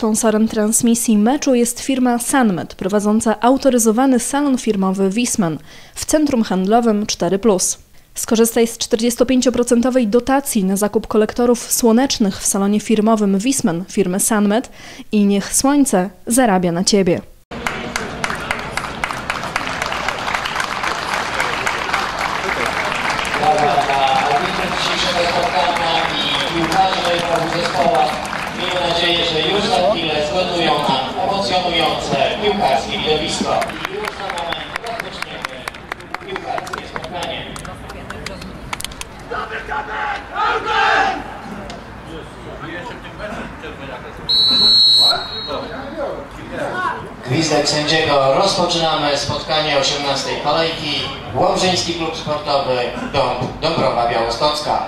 Sponsorem transmisji meczu jest firma Sunmed, prowadząca autoryzowany salon firmowy Wiesman w centrum handlowym 4+. Skorzystaj z 45% dotacji na zakup kolektorów słonecznych w salonie firmowym Wiesman firmy Sunmed i niech słońce zarabia na Ciebie. Miejmy nadzieję, że już za chwilę zgotują nam emocjonujące piłkarskie widowisko. I już za moment rozpoczniemy piłkarskie spotkanie. Gwizdek sędziego. Rozpoczynamy spotkanie 18. kolejki. Łomżyński Klub Sportowy Dąbrowa Białostocka.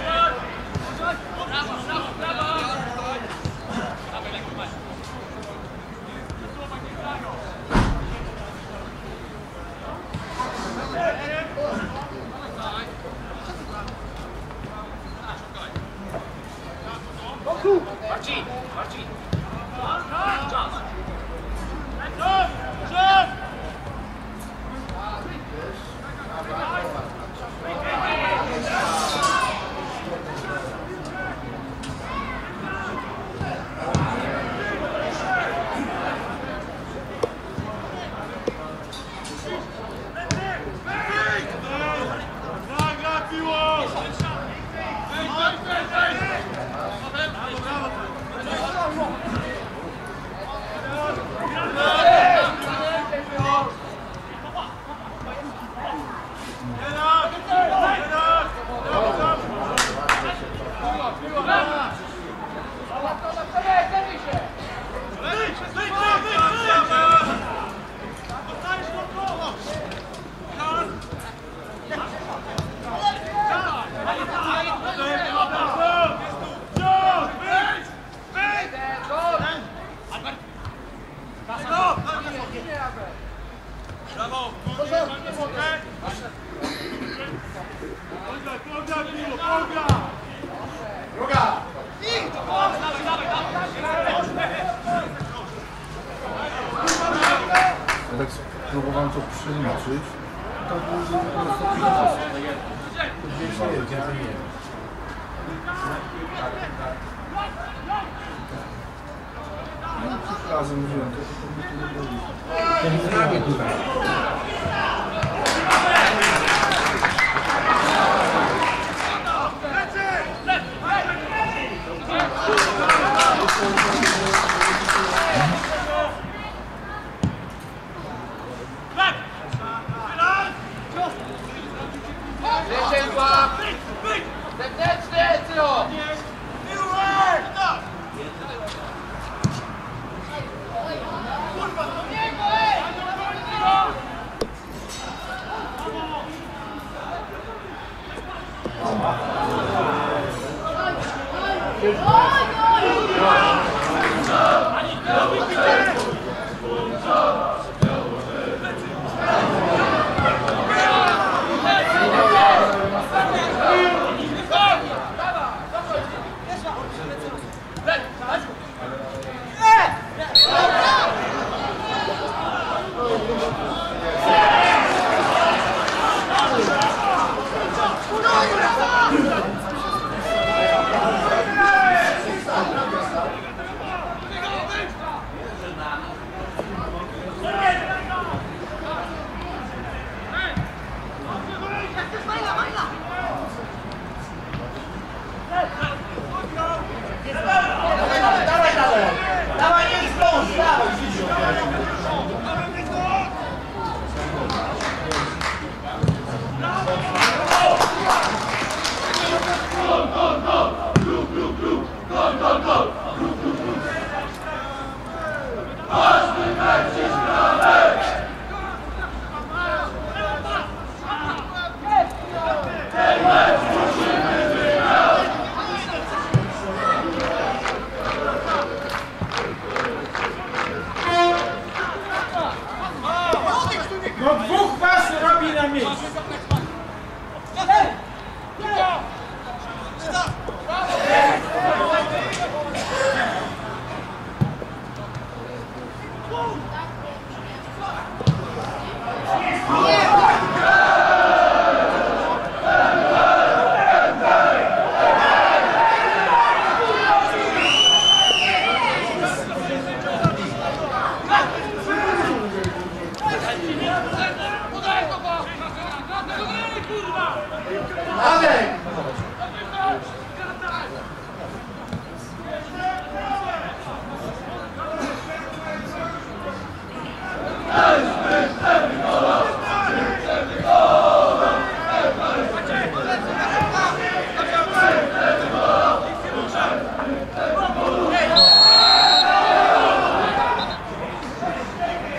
Tak próbowałem to przeliczyć, to było po prostu 200 razem wziąłem, to nie trafię tutaj.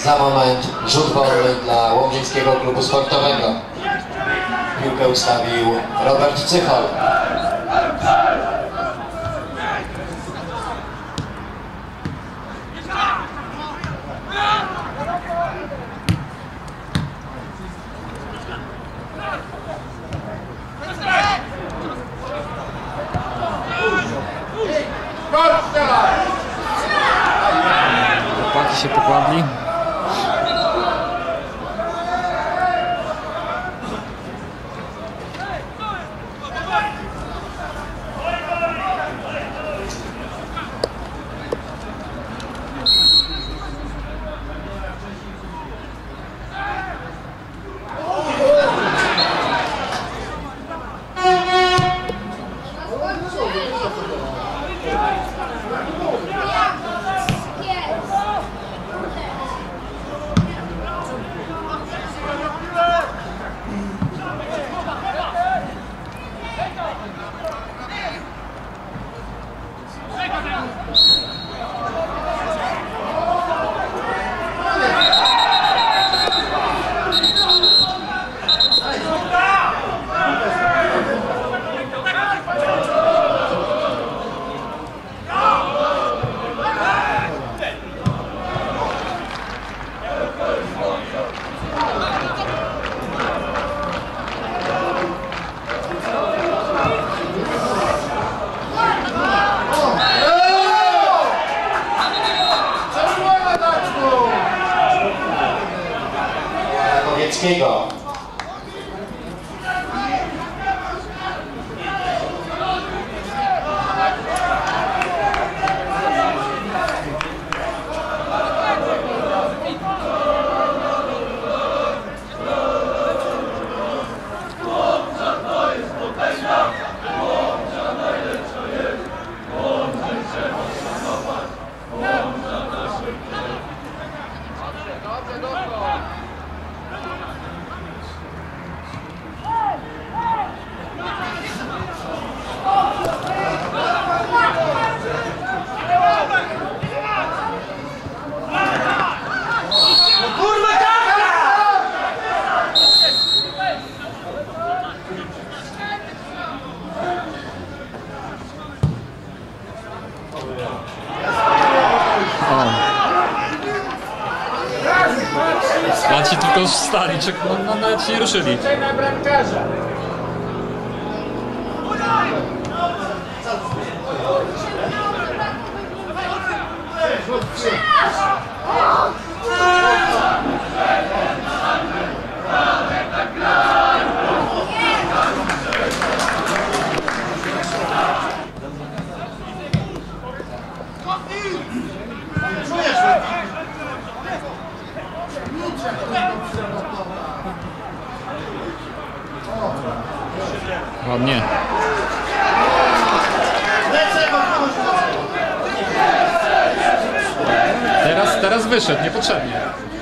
Za moment rzut wolny dla Łomżyńskiego Klubu Sportowego. Piłkę ustawił Robert Cychol. Chłopaki się pokładli. Kowieckiego. Ci tylko stali, no, nawet się nie ruszyli. Ładnie. Teraz wyszedł, niepotrzebnie.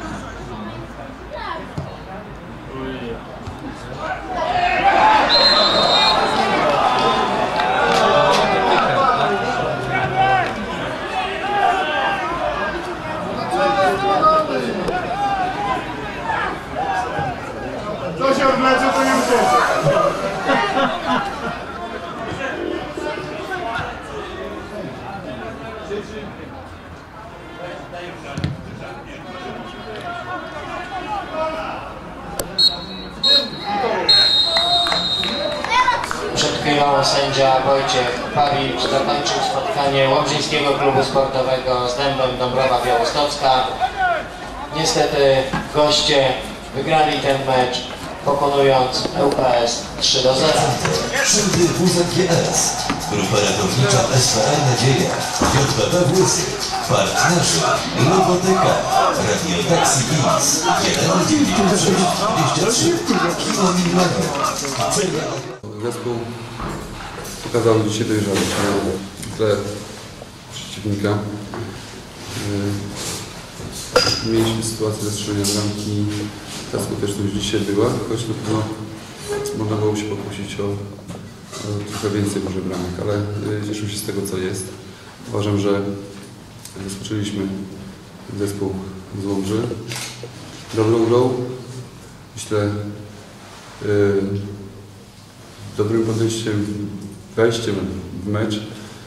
Co się odlecie, to nie ucieczę. Przed chwilą sędzia Wojciech Pawicz zakończył spotkanie Łomżyńskiego Klubu Sportowego z Dębem Dąbrowa Białostocka. Niestety goście wygrali ten mecz, pokonując ŁPS 3-0. Przygody WZGS, Grupa Ratownicza SPR Nadzieja, JPP Włysy, partnerzy Logoteka, Radio Taxi Beats, 196 23, Kino Millennium. Zespół pokazał dzisiaj dojrzałość na tle przeciwnika. Mieliśmy sytuację zastrzelenia bramki, ta skuteczność dzisiaj była, choć na pewno można było się pokusić o trochę więcej może bramek, ale cieszę się z tego, co jest. Uważam, że zaskoczyliśmy zespół z Łomży. Dobrą grą, myślę, dobrym podejściem, wejściem w mecz,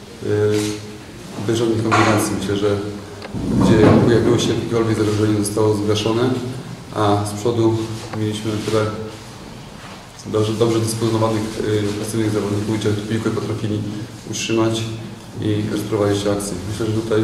bez żadnych kombinacji. Myślę, że gdzie pojawiło się jakiekolwiek zagrożenie, zostało zgaszone, a z przodu mieliśmy tyle dobrze dysponowanych, pasywnych zawodników, gdzie piłkę potrafili utrzymać i rozprowadzić akcję. Myślę, że tutaj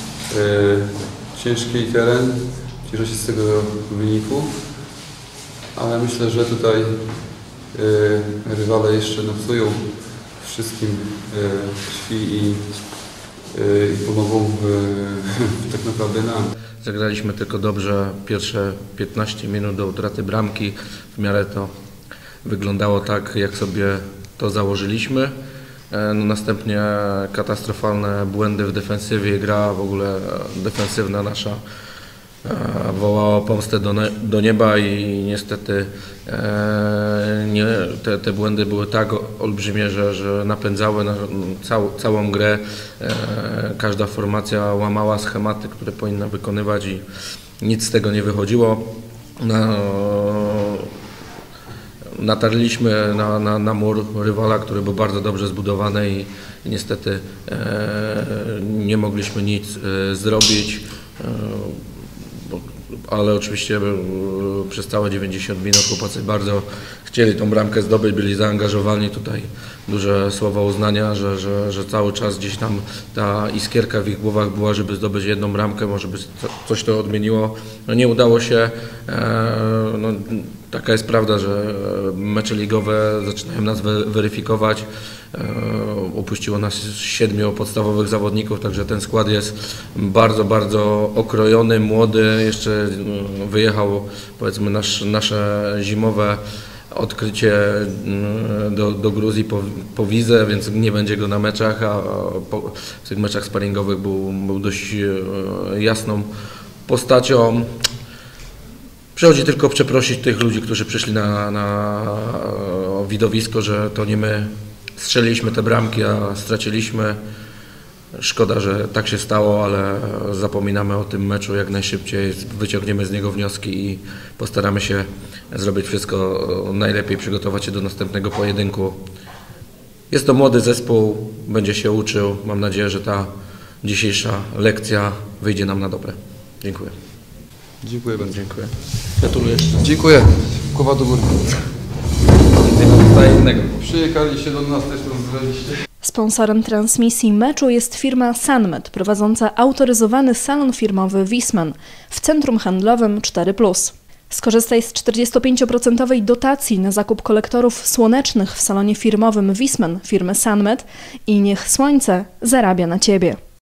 ciężki teren cieszy się z tego wyniku, ale myślę, że tutaj rywale jeszcze napsują wszystkim krwi i pomogą tak naprawdę nam. Zagraliśmy tylko dobrze pierwsze 15 minut do utraty bramki. W miarę to wyglądało tak, jak sobie to założyliśmy. No, następnie katastrofalne błędy w defensywie i gra w ogóle defensywna nasza wołała pomstę do nieba i niestety te błędy były tak olbrzymie, że napędzały całą grę. Każda formacja łamała schematy, które powinna wykonywać i nic z tego nie wychodziło. Natarliśmy na mur rywala, który był bardzo dobrze zbudowany i niestety nie mogliśmy nic zrobić. Ale oczywiście przez całe 90 minut chłopacy bardzo chcieli tą bramkę zdobyć, byli zaangażowani. Tutaj duże słowa uznania, że cały czas gdzieś tam ta iskierka w ich głowach była, żeby zdobyć jedną bramkę, może by coś to odmieniło. No nie udało się. No, taka jest prawda, że mecze ligowe zaczynają nas weryfikować. Upuściło nas 7 podstawowych zawodników, także ten skład jest bardzo, bardzo okrojony, młody. Jeszcze wyjechał, powiedzmy, nasze zimowe odkrycie do Gruzji po wizę, więc nie będzie go na meczach, a w tych meczach sparingowych był dość jasną postacią. Przychodzi tylko przeprosić tych ludzi, którzy przyszli na widowisko, że to nie my strzeliliśmy te bramki, a straciliśmy. Szkoda, że tak się stało, ale zapominamy o tym meczu jak najszybciej, wyciągniemy z niego wnioski i postaramy się zrobić wszystko najlepiej, przygotować się do następnego pojedynku. Jest to młody zespół, będzie się uczył. Mam nadzieję, że ta dzisiejsza lekcja wyjdzie nam na dobre. Dziękuję. Dziękuję bardzo. Dziękuję. Gratuluję. Dziękuję. Głowa do góry. Przyjechaliście do nas, też rozmawialiście. Sponsorem transmisji meczu jest firma Sanmed, prowadząca autoryzowany salon firmowy Wiesman w centrum handlowym 4+. Skorzystaj z 45% dotacji na zakup kolektorów słonecznych w salonie firmowym Wiesman firmy Sanmed i niech słońce zarabia na Ciebie.